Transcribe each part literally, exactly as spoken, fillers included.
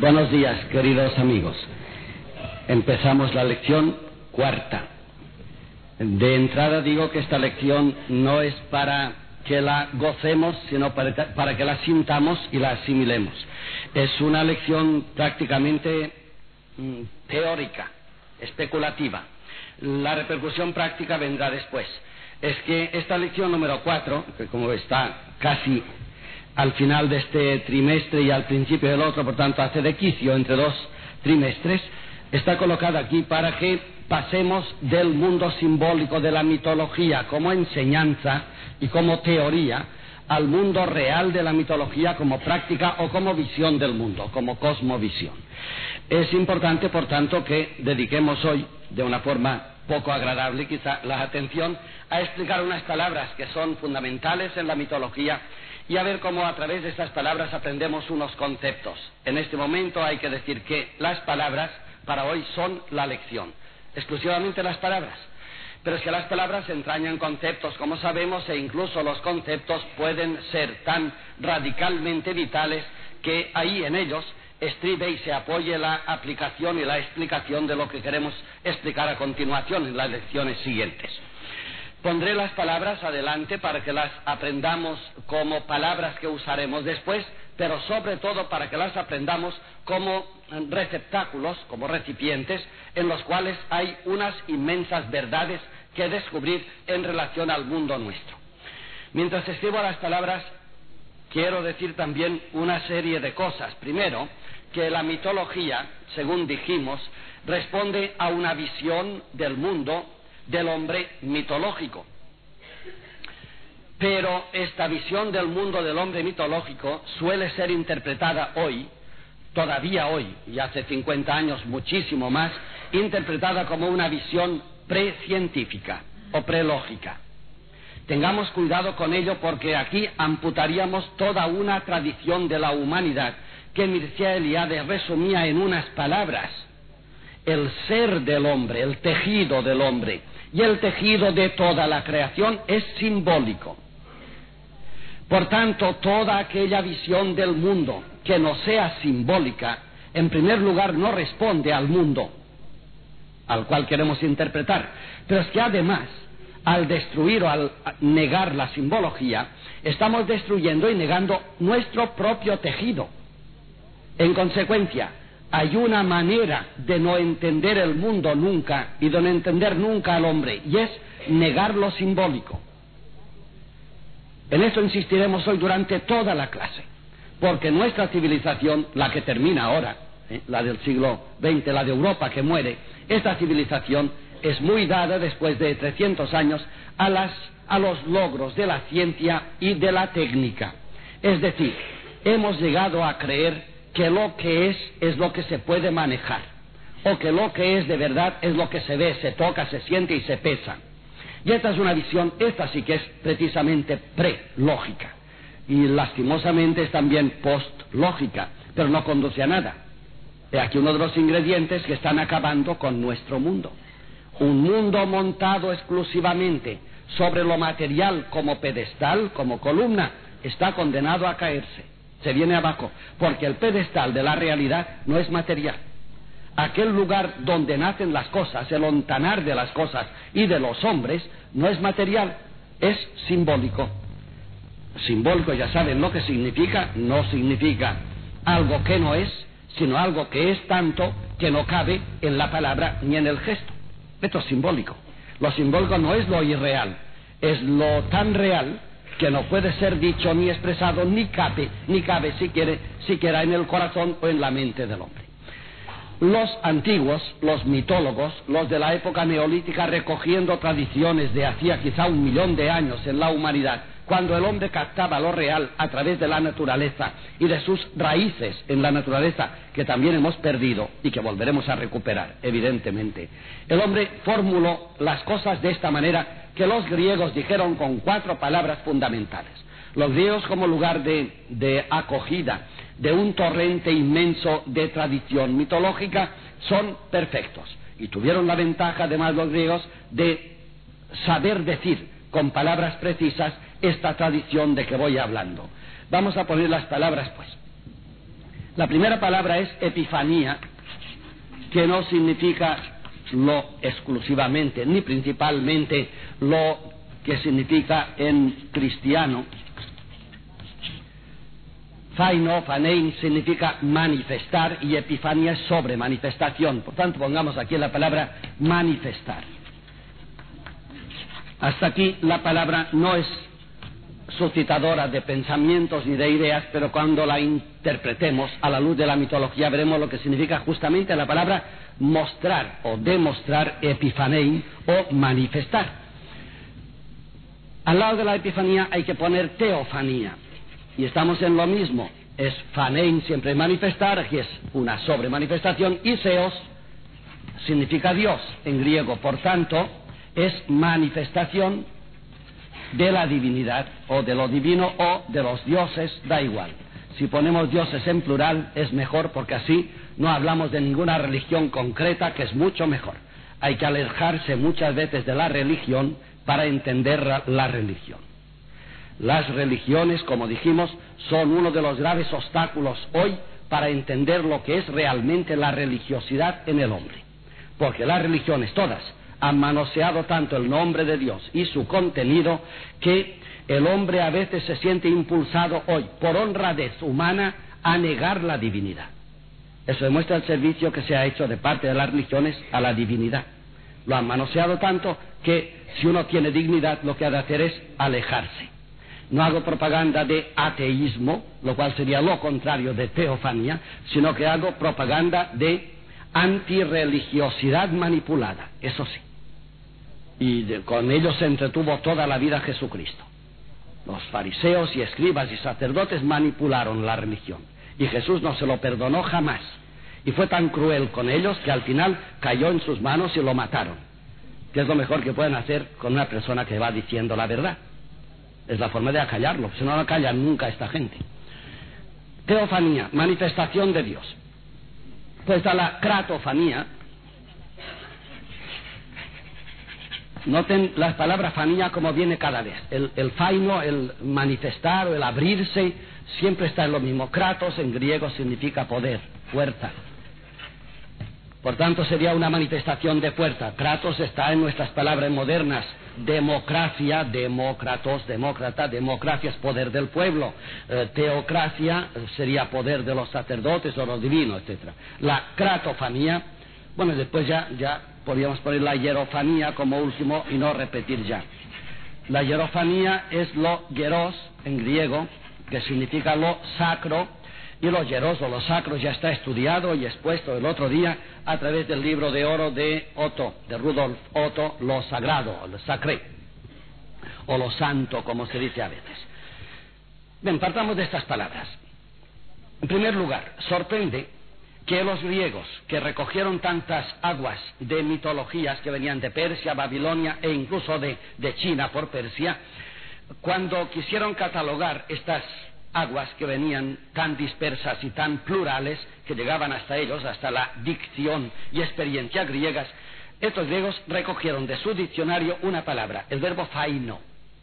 Buenos días, queridos amigos. Empezamos la lección cuarta. De entrada digo que esta lección no es para que la gocemos, sino para, para que la sintamos y la asimilemos. Es una lección prácticamente mm, teórica, especulativa. La repercusión práctica vendrá después. Es que esta lección número cuatro, que como está casi al final de este trimestre y al principio del otro, por tanto hace de quicio entre dos trimestres, está colocada aquí para que pasemos del mundo simbólico de la mitología como enseñanza y como teoría al mundo real de la mitología como práctica o como visión del mundo, como cosmovisión. Es importante, por tanto, que dediquemos hoy, de una forma poco agradable quizá, la atención a explicar unas palabras que son fundamentales en la mitología y a ver cómo a través de estas palabras aprendemos unos conceptos. En este momento hay que decir que las palabras para hoy son la lección, exclusivamente las palabras. Pero es que las palabras entrañan conceptos, como sabemos, e incluso los conceptos pueden ser tan radicalmente vitales que ahí en ellos estribe y se apoye la aplicación y la explicación de lo que queremos explicar a continuación en las lecciones siguientes. Pondré las palabras adelante para que las aprendamos como palabras que usaremos después, pero sobre todo para que las aprendamos como receptáculos, como recipientes, en los cuales hay unas inmensas verdades que descubrir en relación al mundo nuestro. Mientras escribo las palabras, quiero decir también una serie de cosas. Primero, que la mitología, según dijimos, responde a una visión del mundo del hombre mitológico. Pero esta visión del mundo del hombre mitológico suele ser interpretada hoy, todavía hoy, y hace cincuenta años muchísimo más, interpretada como una visión precientífica o prelógica. Tengamos cuidado con ello, porque aquí amputaríamos toda una tradición de la humanidad que Mircea Eliade resumía en unas palabras: el ser del hombre, el tejido del hombre y el tejido de toda la creación es simbólico. Por tanto, toda aquella visión del mundo que no sea simbólica, en primer lugar no responde al mundo al cual queremos interpretar, pero es que además, al destruir o al negar la simbología, estamos destruyendo y negando nuestro propio tejido. En consecuencia, hay una manera de no entender el mundo nunca y de no entender nunca al hombre, y es negar lo simbólico. En eso insistiremos hoy durante toda la clase, porque nuestra civilización, la que termina ahora, ¿eh? la del siglo veinte, la de Europa que muere, esta civilización es muy dada después de trescientos años a, las, a los logros de la ciencia y de la técnica. Es decir, hemos llegado a creer que lo que es es lo que se puede manejar, o que lo que es de verdad es lo que se ve, se toca, se siente y se pesa. Y esta es una visión, esta sí que es precisamente prelógica, y lastimosamente es también postlógica, pero no conduce a nada. He aquí uno de los ingredientes que están acabando con nuestro mundo. Un mundo montado exclusivamente sobre lo material como pedestal, como columna, está condenado a caerse. Se viene abajo, porque el pedestal de la realidad no es material. Aquel lugar donde nacen las cosas, el ontanar de las cosas y de los hombres, no es material, es simbólico. Simbólico, ya saben lo que significa, no significa algo que no es, sino algo que es tanto que no cabe en la palabra ni en el gesto. Esto es simbólico. Lo simbólico no es lo irreal, es lo tan real que no puede ser dicho ni expresado, ni cabe, ni cabe siquiera, siquiera en el corazón o en la mente del hombre. Los antiguos, los mitólogos, los de la época neolítica, recogiendo tradiciones de hacía quizá un millón de años en la humanidad, cuando el hombre captaba lo real a través de la naturaleza y de sus raíces en la naturaleza, que también hemos perdido y que volveremos a recuperar, evidentemente. El hombre formuló las cosas de esta manera, que los griegos dijeron con cuatro palabras fundamentales. Los griegos, como lugar de, de acogida de un torrente inmenso de tradición mitológica, son perfectos, y tuvieron la ventaja, además, los griegos, de saber decir con palabras precisas esta tradición de que voy hablando. Vamos a poner las palabras, pues. La primera palabra es epifanía, que no significa lo exclusivamente, ni principalmente lo que significa en cristiano. Faino, fanein, significa manifestar, y epifanía es sobre manifestación. Por tanto, pongamos aquí la palabra manifestar. Hasta aquí la palabra no es suscitadora de pensamientos ni de ideas, pero cuando la interpretemos a la luz de la mitología veremos lo que significa justamente la palabra mostrar o demostrar, epifanein, o manifestar. Al lado de la epifanía hay que poner teofanía, y estamos en lo mismo. Es fanein, siempre manifestar, aquí es una sobremanifestación, y seos significa Dios en griego, por tanto es manifestación de la divinidad, o de lo divino, o de los dioses, da igual. Si ponemos dioses en plural es mejor, porque así no hablamos de ninguna religión concreta, que es mucho mejor. Hay que alejarse muchas veces de la religión para entender la religión. Las religiones, como dijimos, son uno de los graves obstáculos hoy para entender lo que es realmente la religiosidad en el hombre, porque las religiones todas han manoseado tanto el nombre de Dios y su contenido que el hombre a veces se siente impulsado hoy por honradez humana a negar la divinidad. Eso demuestra el servicio que se ha hecho de parte de las religiones a la divinidad. Lo han manoseado tanto que si uno tiene dignidad lo que ha de hacer es alejarse. No hago propaganda de ateísmo, lo cual sería lo contrario de teofanía, sino que hago propaganda de antirreligiosidad manipulada, eso sí. Y de, con ellos se entretuvo toda la vida Jesucristo. Los fariseos y escribas y sacerdotes manipularon la religión, y Jesús no se lo perdonó jamás, y fue tan cruel con ellos que al final cayó en sus manos y lo mataron, que es lo mejor que pueden hacer con una persona que va diciendo la verdad. Es la forma de acallarlo, si no, no callan nunca esta gente. Teofanía, manifestación de Dios. Pues está la cratofanía. Noten las palabras fanía como viene cada vez. El, el faino, el manifestar o el abrirse, siempre está en lo mismo. Kratos en griego significa poder, fuerza. Por tanto sería una manifestación de fuerza. Kratos está en nuestras palabras modernas. Democracia, demócratos, demócrata, democracia es poder del pueblo. Eh, teocracia sería poder de los sacerdotes o los divinos, etcétera. La cratofanía, bueno, después ya, ya podríamos poner la hierofanía como último y no repetir ya. La hierofanía es lo hieros en griego, que significa lo sacro, y lo hieros o lo sacro ya está estudiado y expuesto el otro día a través del libro de oro de Otto, de Rudolf Otto, lo sagrado, lo sacré, o lo santo, como se dice a veces. Bien, partamos de estas palabras. En primer lugar, sorprende que los griegos, que recogieron tantas aguas de mitologías que venían de Persia, Babilonia e incluso de, de China por Persia, cuando quisieron catalogar estas aguas que venían tan dispersas y tan plurales que llegaban hasta ellos, hasta la dicción y experiencia griegas, estos griegos recogieron de su diccionario una palabra, el verbo faino,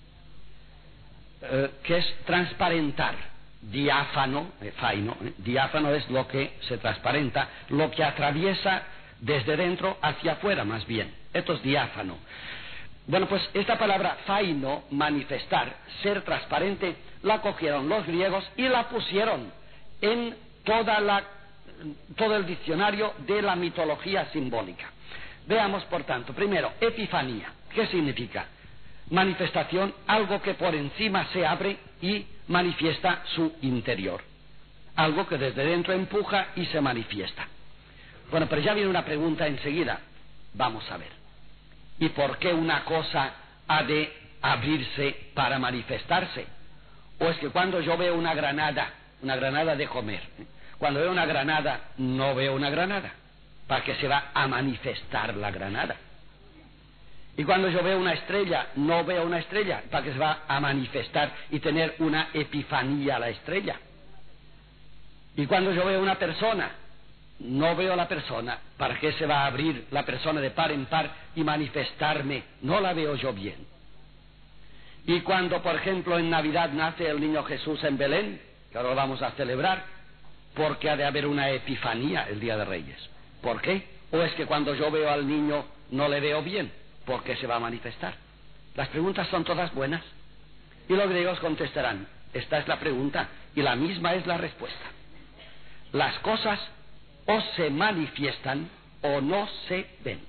eh, que es transparentar, diáfano, eh, faino, eh, diáfano es lo que se transparenta, lo que atraviesa desde dentro hacia afuera más bien, esto es diáfano. Bueno, pues esta palabra faino, manifestar, ser transparente, la cogieron los griegos y la pusieron en toda la, todo el diccionario de la mitología simbólica. Veamos, por tanto, primero, epifanía. ¿Qué significa? Manifestación, algo que por encima se abre y manifiesta su interior. Algo que desde dentro empuja y se manifiesta. Bueno, pero ya viene una pregunta enseguida. Vamos a ver. ¿Y por qué una cosa ha de abrirse para manifestarse? ¿O es que cuando yo veo una granada, una granada de comer, cuando veo una granada, no veo una granada? ¿Para qué se va a manifestar la granada? Y cuando yo veo una estrella, no veo una estrella, ¿para qué se va a manifestar y tener una epifanía a la estrella? Y cuando yo veo una persona, no veo la persona, ¿para qué se va a abrir la persona de par en par y manifestarme? No la veo yo bien. Y cuando, por ejemplo, en Navidad nace el niño Jesús en Belén, que ahora lo vamos a celebrar, ¿por qué ha de haber una epifanía el Día de Reyes? ¿Por qué? ¿O es que cuando yo veo al niño no le veo bien? ¿Por qué se va a manifestar? Las preguntas son todas buenas. Y los griegos contestarán, esta es la pregunta y la misma es la respuesta. Las cosas o se manifiestan o no se ven.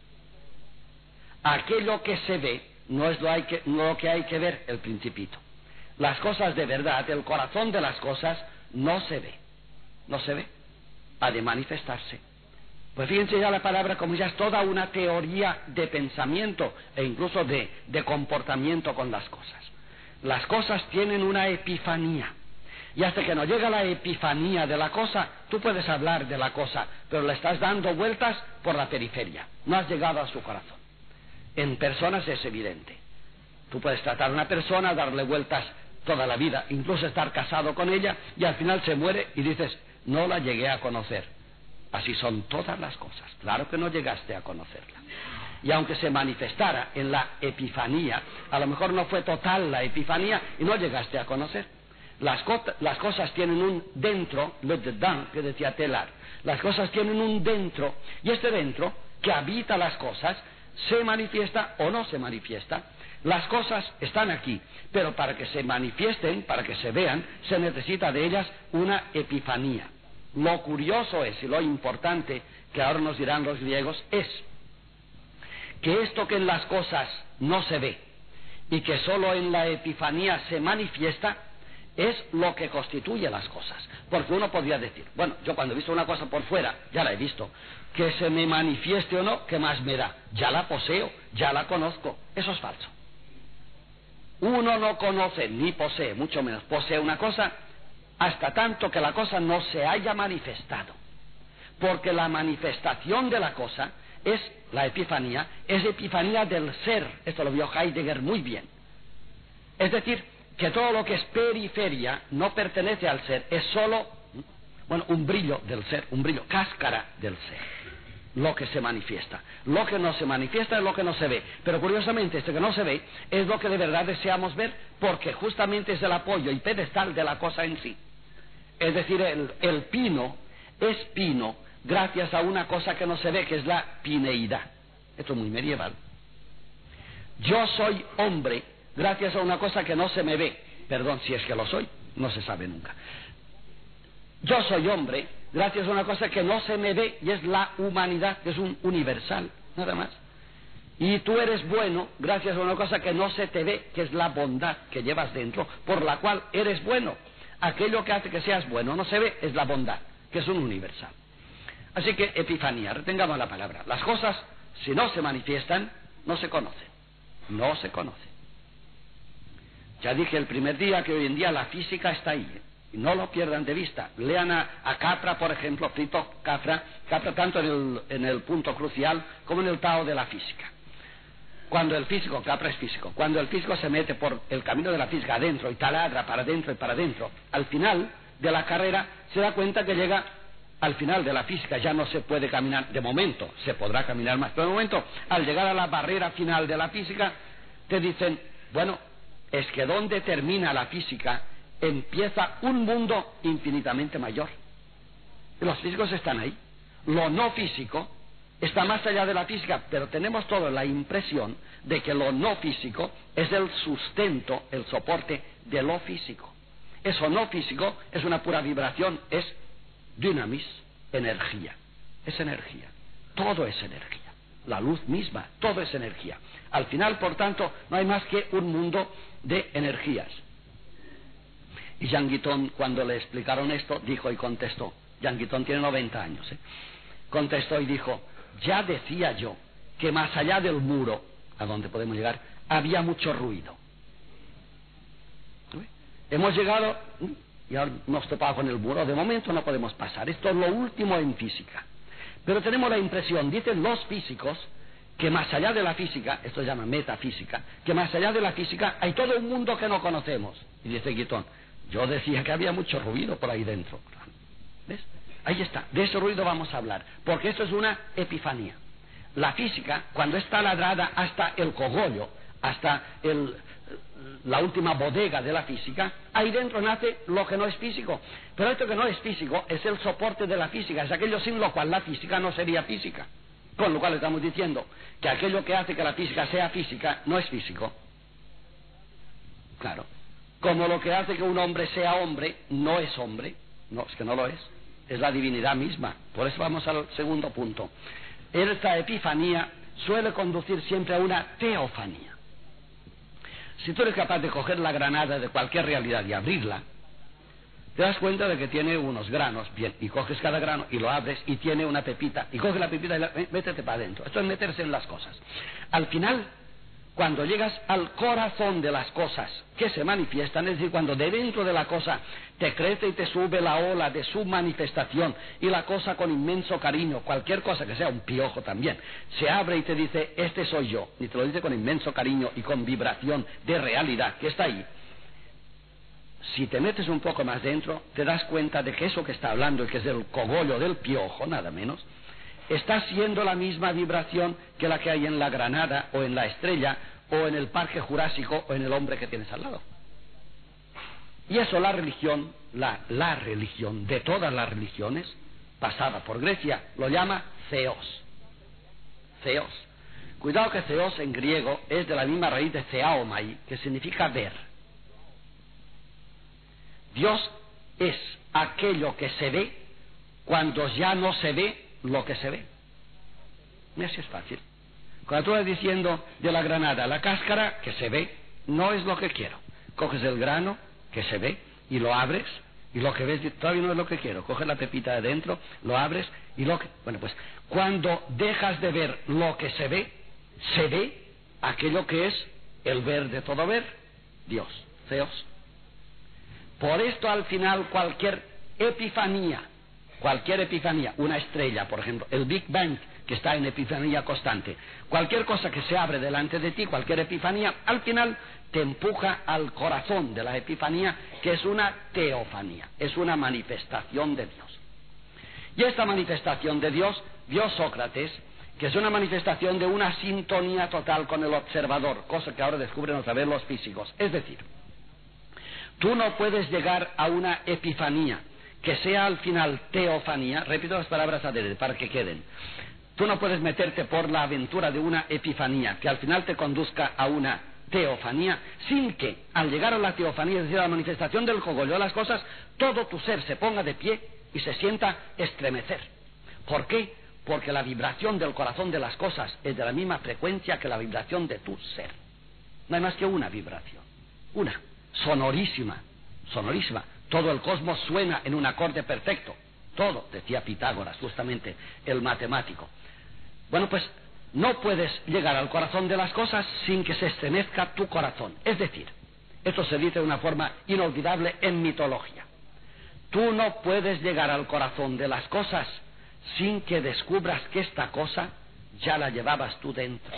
Aquello que se ve no es lo, hay que, lo que hay que ver, el principito. Las cosas de verdad, el corazón de las cosas, no se ve. No se ve. Ha de manifestarse. Pues fíjense ya la palabra como ya es toda una teoría de pensamiento e incluso de, de comportamiento con las cosas. Las cosas tienen una epifanía. Y hasta que no llega la epifanía de la cosa, tú puedes hablar de la cosa, pero le estás dando vueltas por la periferia. No has llegado a su corazón. En personas es evidente. Tú puedes tratar a una persona, darle vueltas toda la vida, incluso estar casado con ella, y al final se muere y dices, no la llegué a conocer. Así son todas las cosas. Claro que no llegaste a conocerla. Y aunque se manifestara en la epifanía, a lo mejor no fue total la epifanía y no llegaste a conocer. Las, co las cosas tienen un dentro, le dedans, que decía Telar. Las cosas tienen un dentro, y este dentro, que habita las cosas, se manifiesta o no se manifiesta. Las cosas están aquí, pero para que se manifiesten, para que se vean, se necesita de ellas una epifanía. Lo curioso es, y lo importante, que ahora nos dirán los griegos, es que esto que en las cosas no se ve, y que solo en la epifanía se manifiesta, es lo que constituye las cosas. Porque uno podría decir, bueno, yo cuando he visto una cosa por fuera, ya la he visto, que se me manifieste o no, ¿qué más me da? Ya la poseo, ya la conozco. Eso es falso. Uno no conoce ni posee, mucho menos posee una cosa, hasta tanto que la cosa no se haya manifestado. Porque la manifestación de la cosa es, la epifanía, es epifanía del ser. Esto lo vio Heidegger muy bien. Es decir, que todo lo que es periferia no pertenece al ser, es solo, bueno, un brillo del ser, un brillo, cáscara del ser. Lo que se manifiesta. Lo que no se manifiesta es lo que no se ve. Pero curiosamente, esto que no se ve es lo que de verdad deseamos ver, porque justamente es el apoyo y pedestal de la cosa en sí. Es decir, el, el pino es pino gracias a una cosa que no se ve, que es la pineidad. Esto es muy medieval. Yo soy hombre gracias a una cosa que no se me ve. Perdón, si es que lo soy, no se sabe nunca. Yo soy hombre gracias a una cosa que no se me ve, y es la humanidad, que es un universal, nada más. Y tú eres bueno gracias a una cosa que no se te ve, que es la bondad que llevas dentro, por la cual eres bueno. Aquello que hace que seas bueno no se ve, es la bondad, que es un universal. Así que epifanía, retengamos la palabra. Las cosas, si no se manifiestan, no se conocen. No se conocen. Ya dije el primer día que hoy en día la física está ahí, ¿eh? Y no lo pierdan de vista. Lean a, a Capra, por ejemplo, Fritjof Capra, Capra tanto en el, en el punto crucial como en el Tao de la física. Cuando el físico, Capra es físico, cuando el físico se mete por el camino de la física adentro y taladra para adentro y para adentro, al final de la carrera se da cuenta que llega al final de la física, ya no se puede caminar, de momento se podrá caminar más, pero de momento, al llegar a la barrera final de la física, te dicen, bueno, es que donde termina la física empieza un mundo infinitamente mayor. Y los físicos están ahí. Lo no físico está más allá de la física, pero tenemos toda la impresión de que lo no físico es el sustento, el soporte de lo físico. Eso no físico es una pura vibración, es dynamis, energía. Es energía. Todo es energía. La luz misma, todo es energía. Al final, por tanto, no hay más que un mundo de energías. Y Jean Guiton, cuando le explicaron esto, dijo y contestó. Jean Guiton tiene noventa años, ¿eh? Contestó y dijo, ya decía yo que más allá del muro, a donde podemos llegar, había mucho ruido. ¿Sí? Hemos llegado, y ahora nos topamos con el muro, de momento no podemos pasar. Esto es lo último en física. Pero tenemos la impresión, dicen los físicos, que más allá de la física, esto se llama metafísica, que más allá de la física hay todo un mundo que no conocemos. Y dice Guiton, yo decía que había mucho ruido por ahí dentro. ¿Ves? Ahí está, de ese ruido vamos a hablar, porque esto es una epifanía. La física, cuando está ladrada hasta el cogollo, hasta el, la última bodega de la física, ahí dentro nace lo que no es físico. Pero esto que no es físico es el soporte de la física, es aquello sin lo cual la física no sería física. Con lo cual estamos diciendo que aquello que hace que la física sea física no es físico. Claro. Como lo que hace que un hombre sea hombre no es hombre. No, es que no lo es. Es la divinidad misma. Por eso vamos al segundo punto. Esta epifanía suele conducir siempre a una teofanía. Si tú eres capaz de coger la granada de cualquier realidad y abrirla, te das cuenta de que tiene unos granos, bien, y coges cada grano y lo abres y tiene una pepita, y coges la pepita y la, eh, métete para adentro. Esto es meterse en las cosas. Al final, cuando llegas al corazón de las cosas que se manifiestan, es decir, cuando de dentro de la cosa te crece y te sube la ola de su manifestación, y la cosa con inmenso cariño, cualquier cosa que sea un piojo también, se abre y te dice, este soy yo, y te lo dice con inmenso cariño y con vibración de realidad que está ahí. Si te metes un poco más dentro, te das cuenta de que eso que está hablando, y que es el cogollo del piojo, nada menos, está siendo la misma vibración que la que hay en la granada, o en la estrella, o en el parque jurásico, o en el hombre que tienes al lado. Y eso la religión, la, la religión de todas las religiones, pasada por Grecia, lo llama theos. Theos. Cuidado que theos en griego es de la misma raíz de theaomai, que significa ver. Dios es aquello que se ve cuando ya no se ve lo que se ve. Y así es fácil. Cuando tú vas diciendo de la granada, la cáscara que se ve no es lo que quiero. Coges el grano que se ve y lo abres, y lo que ves todavía no es lo que quiero. Coges la pepita de adentro, lo abres y lo que... Bueno, pues cuando dejas de ver lo que se ve, se ve aquello que es el ver de todo ver, Dios, Theos. Por esto al final cualquier epifanía, cualquier epifanía, una estrella, por ejemplo, el Big Bang, que está en epifanía constante, cualquier cosa que se abre delante de ti, cualquier epifanía, al final te empuja al corazón de la epifanía, que es una teofanía, es una manifestación de Dios. Y esta manifestación de Dios vio Sócrates, que es una manifestación de una sintonía total con el observador, cosa que ahora descubren otra vez los físicos. Es decir, tú no puedes llegar a una epifanía que sea al final teofanía. Repito las palabras adrede para que queden. Tú no puedes meterte por la aventura de una epifanía que al final te conduzca a una teofanía, sin que al llegar a la teofanía, es decir, a la manifestación del cogollo de las cosas, todo tu ser se ponga de pie y se sienta estremecer. ¿Por qué? Porque la vibración del corazón de las cosas es de la misma frecuencia que la vibración de tu ser. No hay más que una vibración, una, sonorísima, sonorísima. Todo el cosmos suena en un acorde perfecto. Todo, decía Pitágoras, justamente, el matemático. Bueno, pues no puedes llegar al corazón de las cosas sin que se estremezca tu corazón. Es decir, esto se dice de una forma inolvidable en mitología. Tú no puedes llegar al corazón de las cosas sin que descubras que esta cosa ya la llevabas tú dentro.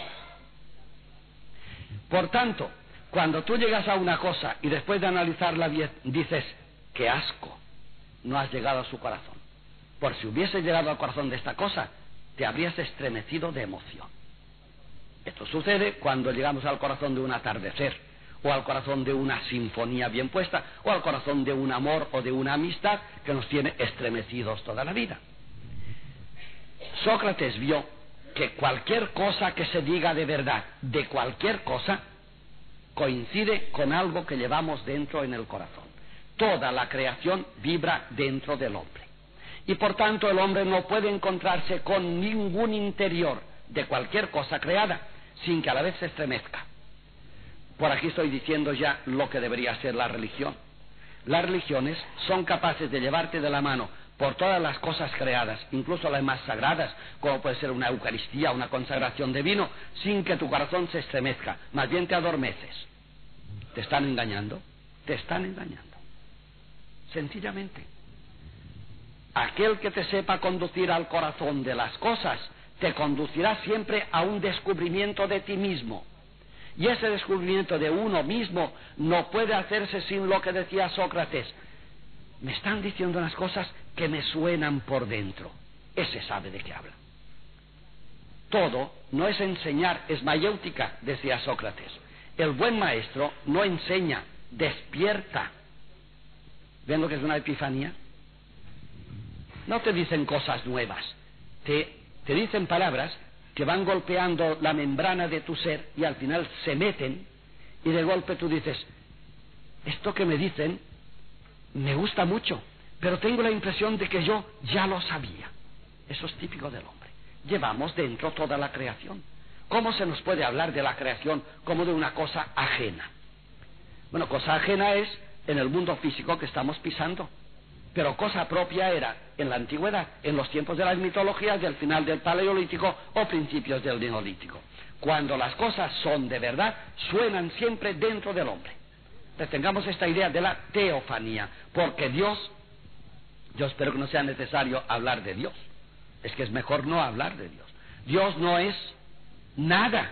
Por tanto, cuando tú llegas a una cosa y después de analizarla dices, ¡qué asco!, no has llegado a su corazón. Por si hubieses llegado al corazón de esta cosa, te habrías estremecido de emoción. Esto sucede cuando llegamos al corazón de un atardecer, o al corazón de una sinfonía bien puesta, o al corazón de un amor o de una amistad que nos tiene estremecidos toda la vida. Sócrates vio que cualquier cosa que se diga de verdad, de cualquier cosa, coincide con algo que llevamos dentro en el corazón. Toda la creación vibra dentro del hombre. Y por tanto el hombre no puede encontrarse con ningún interior de cualquier cosa creada sin que a la vez se estremezca. Por aquí estoy diciendo ya lo que debería ser la religión. Las religiones son capaces de llevarte de la mano por todas las cosas creadas, incluso las más sagradas, como puede ser una Eucaristía, una consagración de vino, sin que tu corazón se estremezca, más bien te adormeces. ¿Te están engañando? Te están engañando. Sencillamente. Aquel que te sepa conducir al corazón de las cosas, te conducirá siempre a un descubrimiento de ti mismo. Y ese descubrimiento de uno mismo no puede hacerse sin lo que decía Sócrates. Me están diciendo unas cosas que me suenan por dentro. Ese sabe de qué habla. Todo no es enseñar, es mayéutica, decía Sócrates. El buen maestro no enseña, despierta. ¿Ven lo que es una epifanía? No te dicen cosas nuevas, te, te dicen palabras que van golpeando la membrana de tu ser y al final se meten y de golpe tú dices, esto que me dicen me gusta mucho, pero tengo la impresión de que yo ya lo sabía. Eso es típico del hombre. Llevamos dentro toda la creación. ¿Cómo se nos puede hablar de la creación como de una cosa ajena? Bueno, cosa ajena es en el mundo físico que estamos pisando, pero cosa propia era en la antigüedad, en los tiempos de las mitologías del final del Paleolítico o principios del Neolítico. Cuando las cosas son de verdad, suenan siempre dentro del hombre. Entonces tengamos esta idea de la teofanía, porque Dios, yo espero que no sea necesario hablar de Dios, es que es mejor no hablar de Dios. Dios no es nada,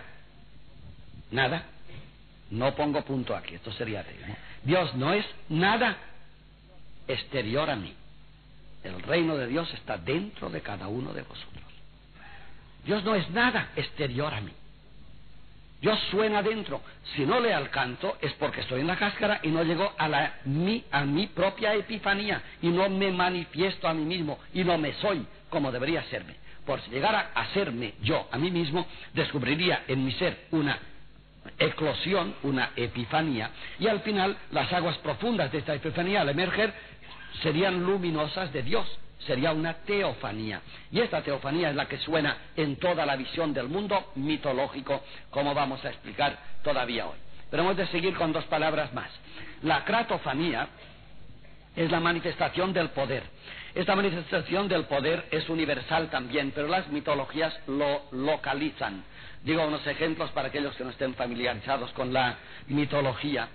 nada, no pongo punto aquí, esto sería de, ¿no? Dios no es nada exterior a mí. El reino de Dios está dentro de cada uno de vosotros. Dios no es nada exterior a mí. Dios suena dentro. Si no le alcanzo es porque estoy en la cáscara y no llego a la mi, a mi propia epifanía y no me manifiesto a mí mismo y no me soy como debería serme. Por si llegara a serme yo a mí mismo, descubriría en mi ser una eclosión, una epifanía, y al final las aguas profundas de esta epifanía al emerger serían luminosas de Dios, sería una teofanía, y esta teofanía es la que suena en toda la visión del mundo mitológico, como vamos a explicar todavía hoy. Pero hemos de seguir con dos palabras más. La cratofanía es la manifestación del poder. Esta manifestación del poder es universal también, pero las mitologías lo localizan. Digo unos ejemplos para aquellos que no estén familiarizados con la mitología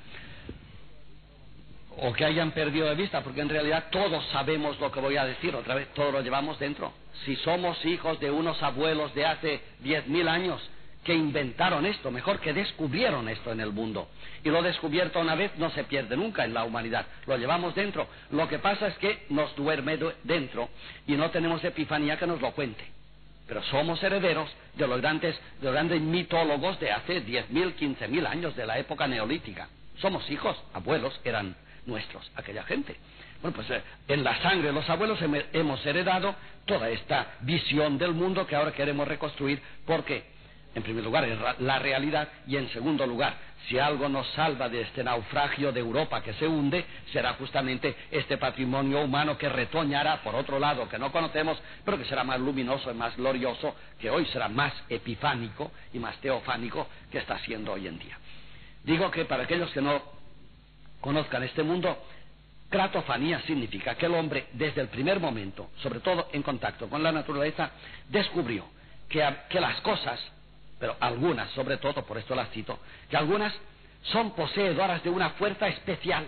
o que hayan perdido de vista, porque en realidad todos sabemos lo que voy a decir, otra vez, todo lo llevamos dentro. Si somos hijos de unos abuelos de hace diez mil años que inventaron esto, mejor que descubrieron esto en el mundo, y lo descubierto una vez no se pierde nunca en la humanidad, lo llevamos dentro. Lo que pasa es que nos duerme dentro y no tenemos epifanía que nos lo cuente, pero somos herederos de los grandes, de los grandes mitólogos de hace diez mil, quince mil años, de la época neolítica. Somos hijos, abuelos eran nuestros, aquella gente. Bueno, pues eh, en la sangre de los abuelos hemos heredado toda esta visión del mundo que ahora queremos reconstruir, porque en primer lugar es la realidad, y en segundo lugar, si algo nos salva de este naufragio de Europa que se hunde, será justamente este patrimonio humano que retoñará por otro lado, que no conocemos, pero que será más luminoso y más glorioso, que hoy será más epifánico y más teofánico que está siendo hoy en día. Digo que para aquellos que no conozcan este mundo, cratofanía significa que el hombre desde el primer momento, sobre todo en contacto con la naturaleza, descubrió que, que las cosas, pero algunas, sobre todo, por esto las cito, que algunas son poseedoras de una fuerza especial.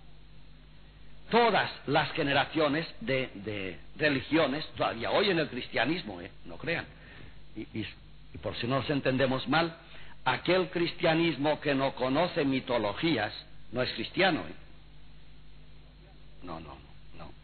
Todas las generaciones de, de religiones, todavía hoy en el cristianismo, eh, no crean, y, y, y por si no nos entendemos mal, aquel cristianismo que no conoce mitologías no es cristiano, ¿eh? No, no, no, no.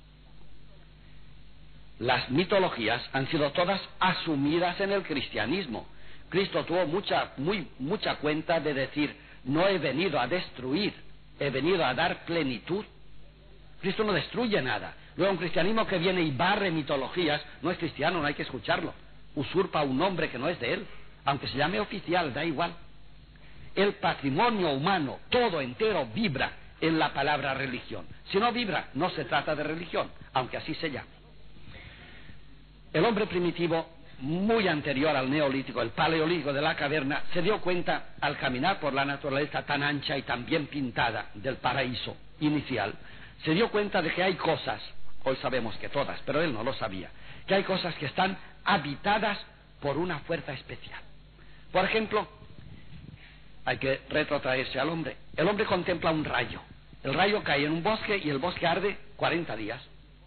Las mitologías han sido todas asumidas en el cristianismo. Cristo tuvo mucha, muy, mucha cuenta de decir, no he venido a destruir, he venido a dar plenitud. Cristo no destruye nada. Luego un cristianismo que viene y barre mitologías no es cristiano, no hay que escucharlo. Usurpa un nombre que no es de él, aunque se llame oficial, da igual. El patrimonio humano, todo entero, vibra en la palabra religión. Si no vibra, no se trata de religión, aunque así se llame. El hombre primitivo, muy anterior al neolítico, el paleolítico de la caverna, se dio cuenta al caminar por la naturaleza tan ancha y tan bien pintada del paraíso inicial, se dio cuenta de que hay cosas, hoy sabemos que todas, pero él no lo sabía, que hay cosas que están habitadas por una fuerza especial. Por ejemplo, hay que retrotraerse al hombre. El hombre contempla un rayo. El rayo cae en un bosque y el bosque arde cuarenta días.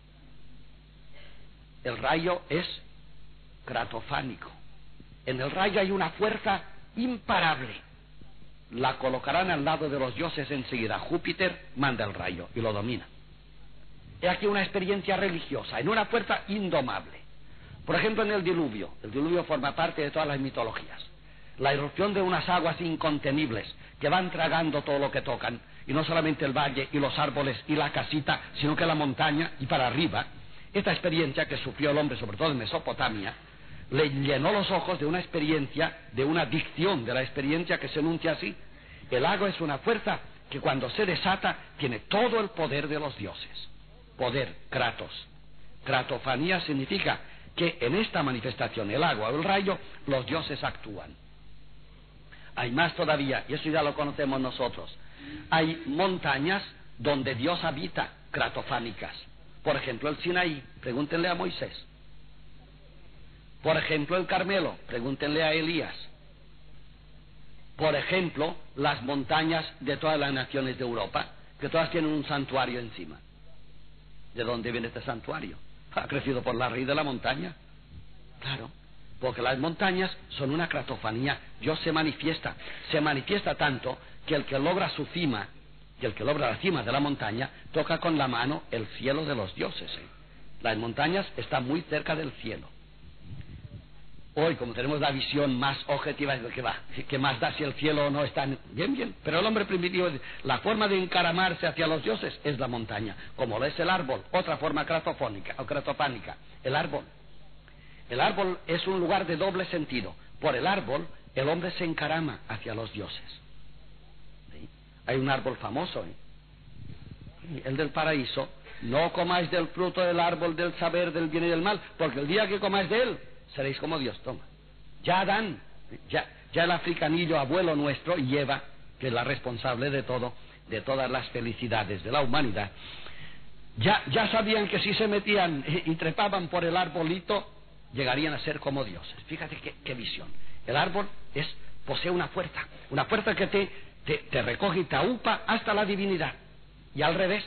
El rayo es cratofánico. En el rayo hay una fuerza imparable. La colocarán al lado de los dioses enseguida. Júpiter manda el rayo y lo domina. He aquí una experiencia religiosa, en una fuerza indomable. Por ejemplo, en el diluvio. El diluvio forma parte de todas las mitologías. la irrupción de unas aguas incontenibles que van tragando todo lo que tocan, y no solamente el valle y los árboles y la casita, sino que la montaña y para arriba. Esta experiencia que sufrió el hombre, sobre todo en Mesopotamia, le llenó los ojos de una experiencia, de una dicción de la experiencia que se enuncia así: el agua es una fuerza que cuando se desata tiene todo el poder de los dioses. Poder, kratos. Kratofanía significa que en esta manifestación, el agua o el rayo, los dioses actúan. Hay más todavía, y eso ya lo conocemos nosotros. Hay montañas donde Dios habita, kratofánicas. Por ejemplo, el Sinaí, pregúntenle a Moisés. Por ejemplo, el Carmelo, pregúntenle a Elías. Por ejemplo, las montañas de todas las naciones de Europa, que todas tienen un santuario encima. ¿De dónde viene este santuario? Ha crecido por la raíz de la montaña. Claro, porque las montañas son una kratofanía. Dios se manifiesta, se manifiesta tanto que el que logra su cima, que el que logra la cima de la montaña, toca con la mano el cielo de los dioses. ¿eh? Las montañas están muy cerca del cielo. Hoy, como tenemos la visión más objetiva, es lo que va, que más da si el cielo no está bien, bien. Pero el hombre primitivo, la forma de encaramarse hacia los dioses es la montaña, como lo es el árbol, otra forma kratofónica o kratopánica, el árbol. El árbol es un lugar de doble sentido. Por el árbol, el hombre se encarama hacia los dioses. ¿Sí? Hay un árbol famoso, ¿eh? el del paraíso: no comáis del fruto del árbol del saber del bien y del mal, porque el día que comáis de él, seréis como Dios. Toma. Ya Adán, ya, ya el africanillo abuelo nuestro, y Eva, que es la responsable de todo, de todas las felicidades de la humanidad, ya, ya sabían que si se metían y trepaban por el arbolito, llegarían a ser como dioses. Fíjate qué, qué visión. El árbol es, posee una fuerza, una fuerza que te, te, te recoge y te aupa hasta la divinidad. Y al revés.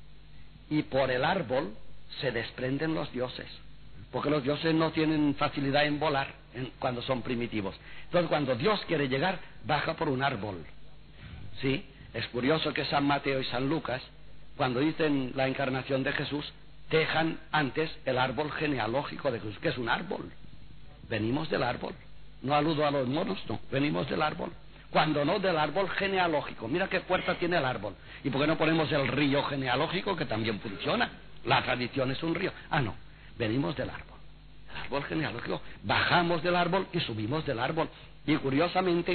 Y por el árbol se desprenden los dioses. Porque los dioses no tienen facilidad en volar en, cuando son primitivos. Entonces, cuando Dios quiere llegar, baja por un árbol. ¿Sí? Es curioso que San Mateo y San Lucas, cuando dicen la encarnación de Jesús, dejan antes el árbol genealógico de Jesús, que es un árbol. Venimos del árbol. No aludo a los monos, no. Venimos del árbol. Cuando no, del árbol genealógico. Mira qué fuerza tiene el árbol. ¿Y por qué no ponemos el río genealógico, que también funciona? La tradición es un río. Ah, no. Venimos del árbol, el árbol genealógico, bajamos del árbol y subimos del árbol. Y curiosamente,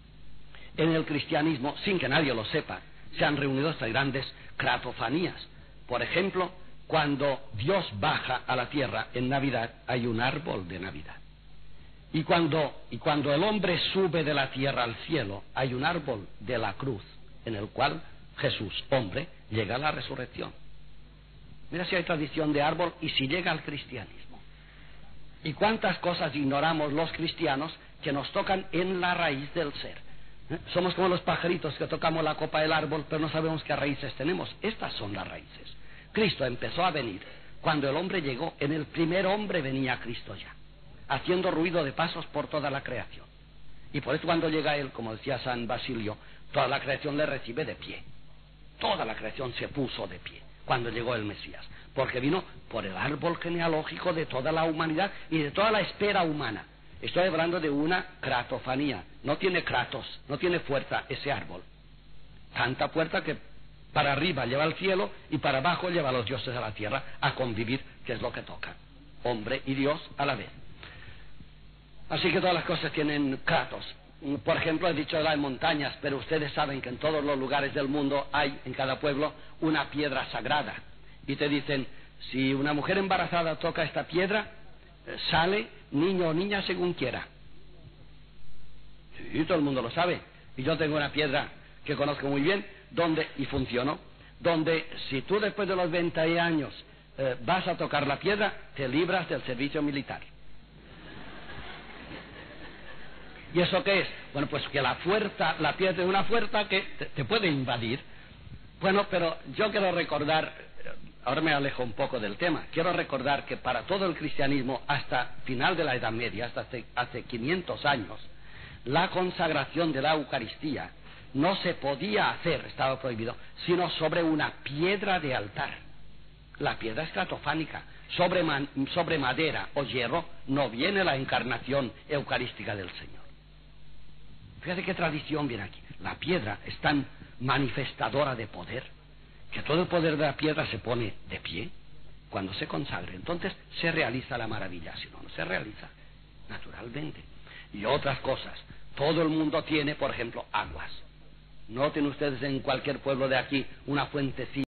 en el cristianismo, sin que nadie lo sepa, se han reunido estas grandes kratofanías. Por ejemplo, cuando Dios baja a la tierra en Navidad, hay un árbol de Navidad. Y cuando, y cuando el hombre sube de la tierra al cielo, hay un árbol de la cruz, en el cual Jesús, hombre, llega a la resurrección. Mira si hay tradición de árbol y si llega al cristianismo. Y cuántas cosas ignoramos los cristianos que nos tocan en la raíz del ser. ¿Eh? Somos como los pajaritos que tocamos la copa del árbol, pero no sabemos qué raíces tenemos. Estas son las raíces. Cristo empezó a venir cuando el hombre llegó. En el primer hombre venía Cristo ya, haciendo ruido de pasos por toda la creación. Y por eso cuando llega Él, como decía San Basilio, toda la creación le recibe de pie. Toda la creación se puso de pie cuando llegó el Mesías, porque vino por el árbol genealógico de toda la humanidad y de toda la espera humana. Estoy hablando de una kratofanía. No tiene kratos, no tiene fuerza ese árbol. Tanta fuerza que para arriba lleva al cielo y para abajo lleva a los dioses a la tierra a convivir, que es lo que toca. Hombre y Dios a la vez. Así que todas las cosas tienen kratos. Por ejemplo, he dicho de las montañas, pero ustedes saben que en todos los lugares del mundo hay, en cada pueblo, una piedra sagrada. Y te dicen, si una mujer embarazada toca esta piedra, sale niño o niña según quiera. Sí, todo el mundo lo sabe. Y yo tengo una piedra que conozco muy bien, donde, y funcionó, donde si tú después de los veinte años eh, vas a tocar la piedra, te libras del servicio militar. ¿Y eso qué es? Bueno, pues que la fuerza, la piedra es una fuerza que te, te puede invadir. Bueno, pero yo quiero recordar, ahora me alejo un poco del tema, quiero recordar que para todo el cristianismo, hasta final de la Edad Media, hasta hace, hace quinientos años, la consagración de la Eucaristía no se podía hacer, estaba prohibido, sino sobre una piedra de altar. La piedra estratofánica, sobre, man, sobre madera o hierro, no viene la encarnación eucarística del Señor. Fíjate qué tradición viene aquí. La piedra es tan manifestadora de poder que todo el poder de la piedra se pone de pie cuando se consagre. Entonces se realiza la maravilla, si no, no se realiza naturalmente. Y otras cosas. Todo el mundo tiene, por ejemplo, aguas. Noten ustedes en cualquier pueblo de aquí una fuentecilla